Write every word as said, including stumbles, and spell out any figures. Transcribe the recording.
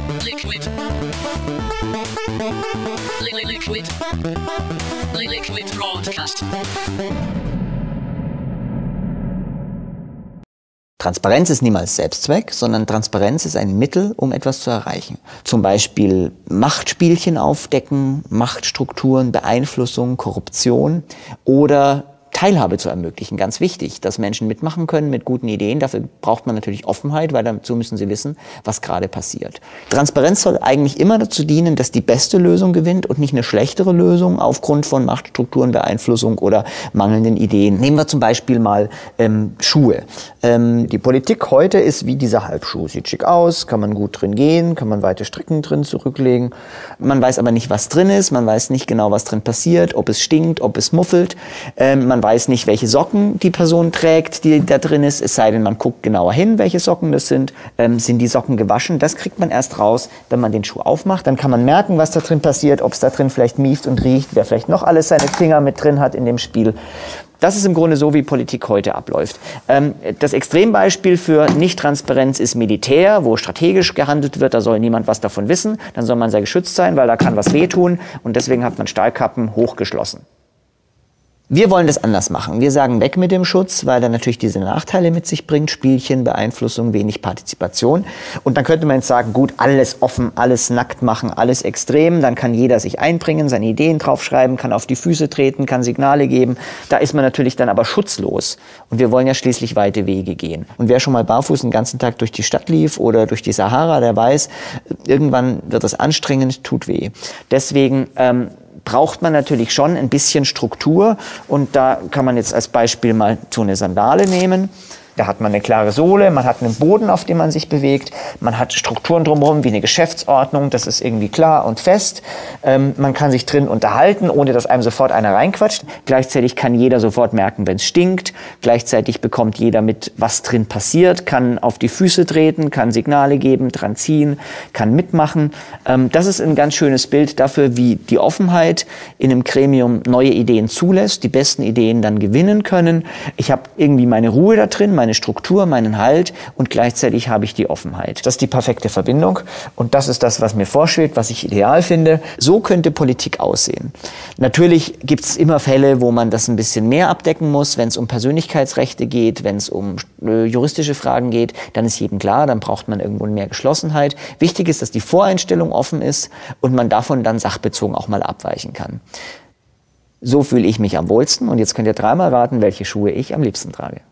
Liquid. Liquid. Liquid Broadcast. Transparenz ist niemals Selbstzweck, sondern Transparenz ist ein Mittel, um etwas zu erreichen. Zum Beispiel Machtspielchen aufdecken, Machtstrukturen, Beeinflussung, Korruption oder Teilhabe zu ermöglichen. Ganz wichtig, dass Menschen mitmachen können mit guten Ideen. Dafür braucht man natürlich Offenheit, weil dazu müssen sie wissen, was gerade passiert. Transparenz soll eigentlich immer dazu dienen, dass die beste Lösung gewinnt und nicht eine schlechtere Lösung aufgrund von Machtstrukturen, Beeinflussung oder mangelnden Ideen. Nehmen wir zum Beispiel mal ähm, Schuhe. Ähm, die Politik heute ist wie dieser Halbschuh. Sieht schick aus, kann man gut drin gehen, kann man weite Stricken drin zurücklegen. Man weiß aber nicht, was drin ist, man weiß nicht genau, was drin passiert, ob es stinkt, ob es muffelt. Ähm, man weiß nicht, welche Socken die Person trägt, die da drin ist, es sei denn, man guckt genauer hin, welche Socken das sind. Ähm, sind die Socken gewaschen? Das kriegt man erst raus, wenn man den Schuh aufmacht. Dann kann man merken, was da drin passiert, ob es da drin vielleicht mieft und riecht, wer vielleicht noch alles seine Finger mit drin hat in dem Spiel. Das ist im Grunde so, wie Politik heute abläuft. Ähm, das Extrembeispiel für Nicht-Transparenz ist Militär, wo strategisch gehandelt wird. Da soll niemand was davon wissen. Dann soll man sehr geschützt sein, weil da kann was wehtun. Und deswegen hat man Stahlkappen hochgeschlossen. Wir wollen das anders machen. Wir sagen weg mit dem Schutz, weil er natürlich diese Nachteile mit sich bringt. Spielchen, Beeinflussung, wenig Partizipation. Und dann könnte man jetzt sagen, gut, alles offen, alles nackt machen, alles extrem. Dann kann jeder sich einbringen, seine Ideen draufschreiben, kann auf die Füße treten, kann Signale geben. Da ist man natürlich dann aber schutzlos. Und wir wollen ja schließlich weite Wege gehen. Und wer schon mal barfuß den ganzen Tag durch die Stadt lief oder durch die Sahara, der weiß, irgendwann wird es anstrengend, tut weh. Deswegen ähm, braucht man natürlich schon ein bisschen Struktur und da kann man jetzt als Beispiel mal so eine Sandale nehmen. Da hat man eine klare Sohle, man hat einen Boden, auf dem man sich bewegt, man hat Strukturen drumherum wie eine Geschäftsordnung, das ist irgendwie klar und fest. Ähm, man kann sich drin unterhalten, ohne dass einem sofort einer reinquatscht. Gleichzeitig kann jeder sofort merken, wenn es stinkt. Gleichzeitig bekommt jeder mit, was drin passiert, kann auf die Füße treten, kann Signale geben, dran ziehen, kann mitmachen. Ähm, das ist ein ganz schönes Bild dafür, wie die Offenheit in einem Gremium neue Ideen zulässt, die besten Ideen dann gewinnen können. Ich habe irgendwie meine Ruhe da drin, meine Struktur, meinen Halt und gleichzeitig habe ich die Offenheit. Das ist die perfekte Verbindung und das ist das, was mir vorschwebt, was ich ideal finde. So könnte Politik aussehen. Natürlich gibt es immer Fälle, wo man das ein bisschen mehr abdecken muss, wenn es um Persönlichkeitsrechte geht, wenn es um äh, juristische Fragen geht, dann ist jedem klar, dann braucht man irgendwo mehr Geschlossenheit. Wichtig ist, dass die Voreinstellung offen ist und man davon dann sachbezogen auch mal abweichen kann. So fühle ich mich am wohlsten und jetzt könnt ihr dreimal raten, welche Schuhe ich am liebsten trage.